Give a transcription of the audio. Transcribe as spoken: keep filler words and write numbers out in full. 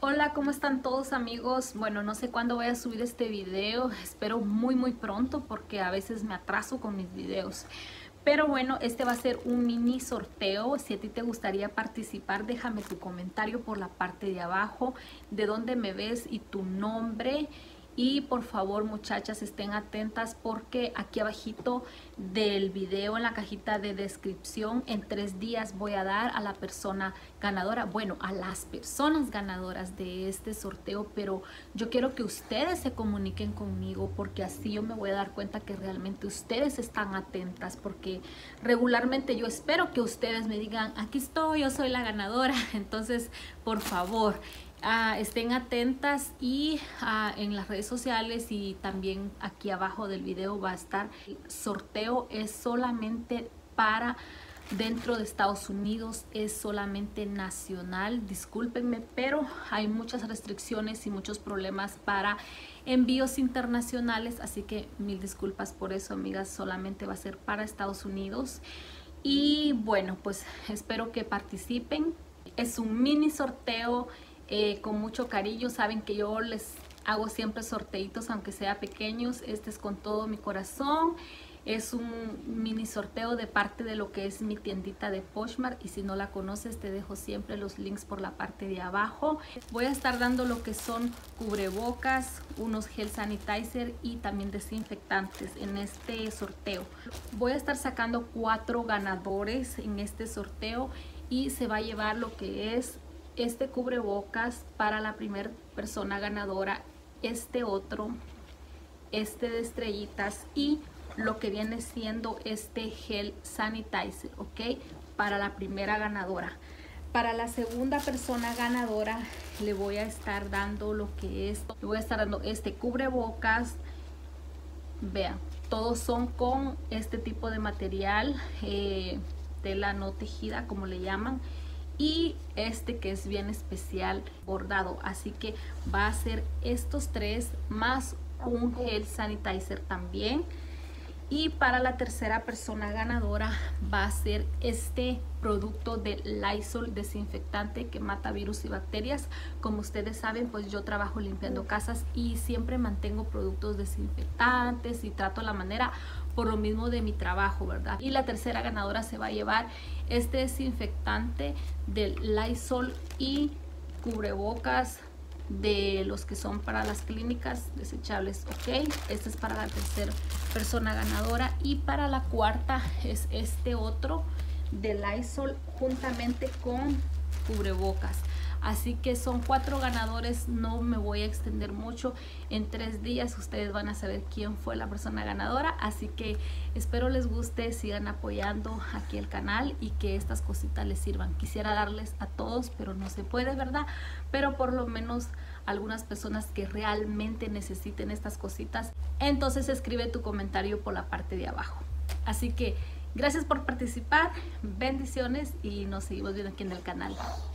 Hola, ¿cómo están todos amigos? Bueno, no sé cuándo voy a subir este video, espero muy muy pronto porque a veces me atraso con mis videos. Pero bueno, este va a ser un mini sorteo. Si a ti te gustaría participar, déjame tu comentario por la parte de abajo, de dónde me ves y tu nombre. Y por favor, muchachas, estén atentas porque aquí abajito del video, en la cajita de descripción, en tres días voy a dar a la persona ganadora, bueno, a las personas ganadoras de este sorteo, pero yo quiero que ustedes se comuniquen conmigo porque así yo me voy a dar cuenta que realmente ustedes están atentas, porque regularmente yo espero que ustedes me digan, aquí estoy, yo soy la ganadora. Entonces, por favor, Uh, estén atentas y uh, en las redes sociales y también aquí abajo del video va a estar. El sorteo es solamente para dentro de Estados Unidos, es solamente nacional, discúlpenme, pero hay muchas restricciones y muchos problemas para envíos internacionales, así que mil disculpas por eso, amigas, solamente va a ser para Estados Unidos. Y bueno, pues espero que participen. Es un mini sorteo Eh, con mucho cariño. Saben que yo les hago siempre sorteitos aunque sea pequeños. Este es con todo mi corazón. Es un mini sorteo de parte de lo que es mi tiendita de Poshmark, y si no la conoces te dejo siempre los links por la parte de abajo. Voy a estar dando lo que son cubrebocas, unos gel sanitizer y también desinfectantes en este sorteo. Voy a estar sacando cuatro ganadores en este sorteo y se va a llevar lo que es este cubrebocas para la primera persona ganadora, este otro, este de estrellitas y lo que viene siendo este gel sanitizer, ok, para la primera ganadora. Para la segunda persona ganadora le voy a estar dando lo que es, le voy a estar dando este cubrebocas. Vean, todos son con este tipo de material, eh, tela no tejida como le llaman, y este que es bien especial bordado, así que va a ser estos tres más un gel sanitizer también. Y para la tercera persona ganadora va a ser este producto de Lysol desinfectante que mata virus y bacterias. Como ustedes saben, pues yo trabajo limpiando casas y siempre mantengo productos desinfectantes y trato la manera por lo mismo de mi trabajo, ¿verdad? Y la tercera ganadora se va a llevar este desinfectante del Lysol y cubrebocas de los que son para las clínicas desechables, ok. Este es para la tercera persona ganadora. Y para la cuarta es este otro de Lysol juntamente con cubrebocas. Así que son cuatro ganadores, no me voy a extender mucho. En tres días ustedes van a saber quién fue la persona ganadora. Así que espero les guste, sigan apoyando aquí el canal y que estas cositas les sirvan. Quisiera darles a todos, pero no se puede, ¿verdad? Pero por lo menos algunas personas que realmente necesiten estas cositas. Entonces escribe tu comentario por la parte de abajo. Así que gracias por participar, bendiciones y nos seguimos viendo aquí en el canal.